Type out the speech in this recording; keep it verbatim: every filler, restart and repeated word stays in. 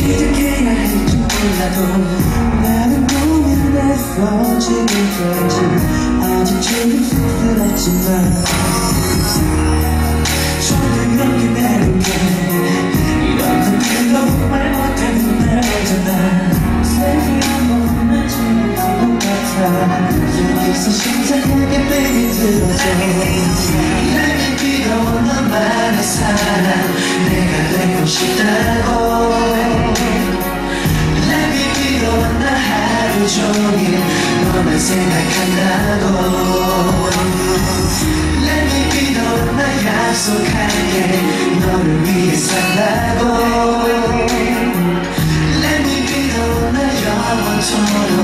시작해야 할지 몰라도 나는 고민했어 지금까지 아직 조금 씁쓸했지만 손을 그렇게 내는 게 이런 것들도 말 못하는 나잖아 세상이 한번 지는 것 같아 여기서 심장하게 베이 들어줘 내게 필요한 너만의 사랑 내가 되고 싶다고 내게 필요한 나 하루 종일 너만 생각한다고 내게 필요한 나 약속할게 너를 위해 산다고 내게 필요한 나 영원토록